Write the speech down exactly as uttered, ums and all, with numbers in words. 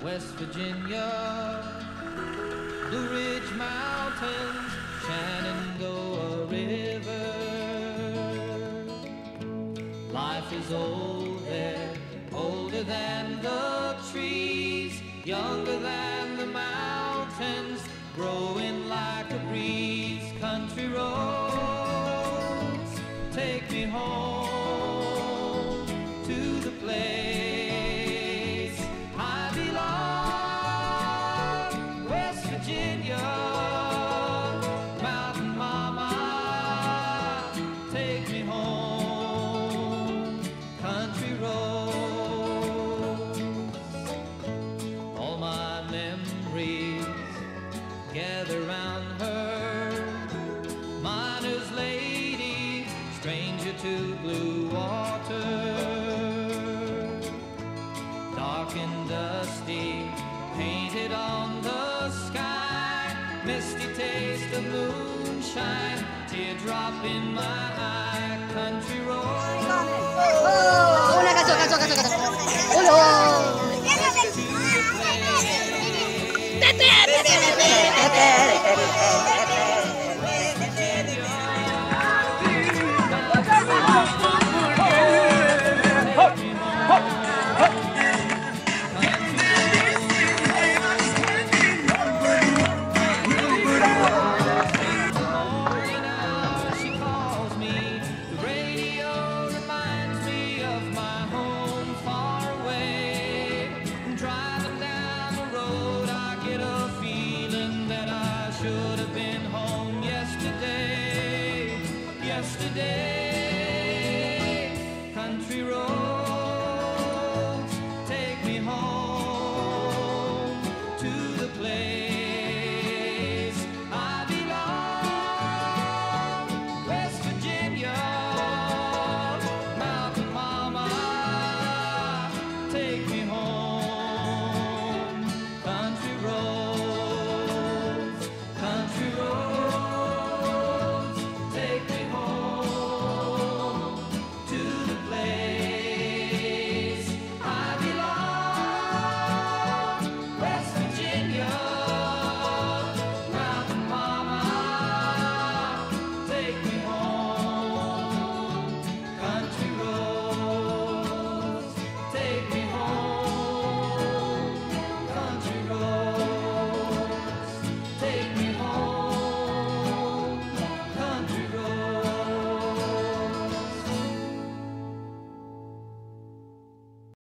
West Virginia, Blue Ridge Mountains, Shenandoah River. Life is old there, older than the trees, younger than the mountains, growing like a breeze. Country roads, take me home to the place I belong. West Virginia, Mountain Mama, take me home. Country roads, all my memories gather round her. Miner's lady, stranger to blue water. Dark and dusty, painted on the sky. Misty taste of moonshine, teardrop in my eye. Country road. Oh, una caso, caso, caso, caso. Oh, no.